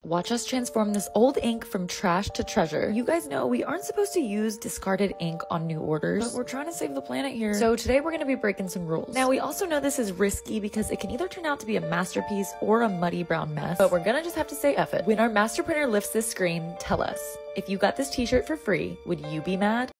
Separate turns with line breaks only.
Watch us transform this old ink from trash to treasure. You guys know we aren't supposed to use discarded ink on new orders, but we're trying to save the planet here. So today we're gonna be breaking some rules. Now we also know this is risky because it can either turn out to be a masterpiece or a muddy brown mess, but we're gonna just have to say F it. When our master printer lifts this screen, tell us, if you got this t-shirt for free, would you be mad?